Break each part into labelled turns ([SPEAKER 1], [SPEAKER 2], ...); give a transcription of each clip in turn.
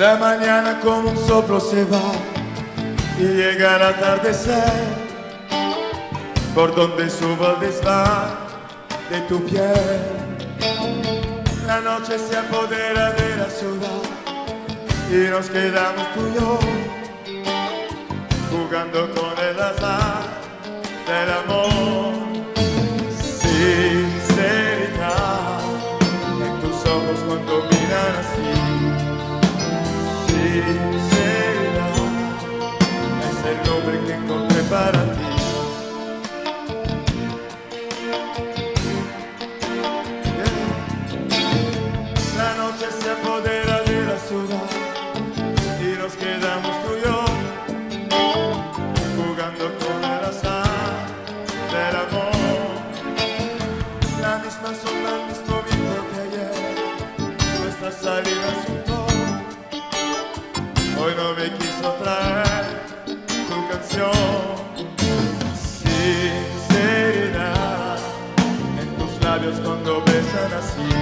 [SPEAKER 1] La mañana como un soplo se va y llega el atardecer, por donde subo el desván de tu piel. La noche se apodera de la ciudad y nos quedamos tú y yo, jugando con el azar del amor. Sinceridad en tus ojos cuando miran así. Sinceridad es el nombre que encontré para ti. La noche se apodera de la ciudad y nos quedamos tú y yo, jugando con el azar del amor. La misma sombra, el mismo viento que ayer, nuestras salidas juntos. Hoy no me quiso traer tu canción. Sinceridad en tus labios cuando besan así.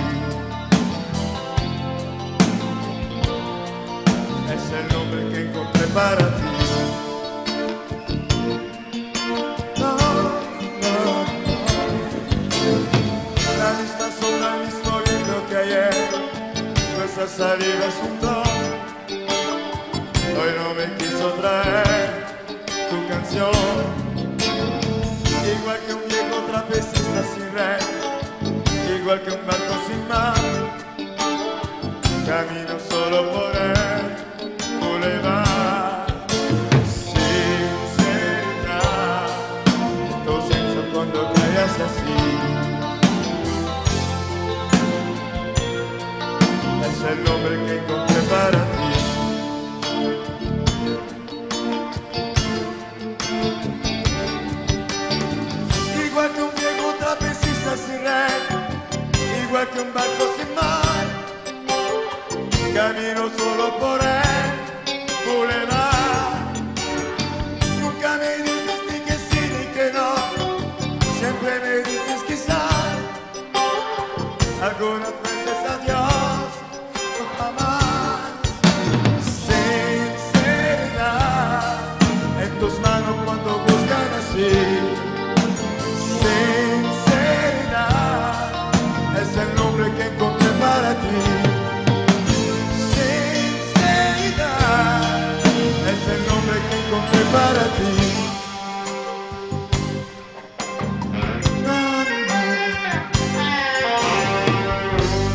[SPEAKER 1] Es el nombre que encontré para ti. No, no, no. La misma sombra, el mismo viento que ayer, nuestras salidas juntos. Hoy no me quiso traer tu canción. Igual que un viejo trapecista sin red, igual que un barco sin mar, camino solo por el bulevar. Sinceridad, tu silencio cuando callas así. Es el nombre que encontré para ti. Igual que un viejo trapecista sin red, igual que un barco sin mar, camino solo por el bulevar. Nunca me dices ni que sí ni que no, siempre me dices quizás. Algunas veces adiós o jamás. Sinceridad en tus manos cuando buscan así. Sinceridad es el nombre que encontré para ti. Sinceridad es el nombre que encontré para ti.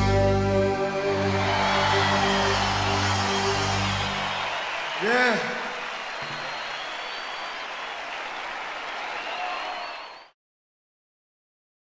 [SPEAKER 1] Yeah.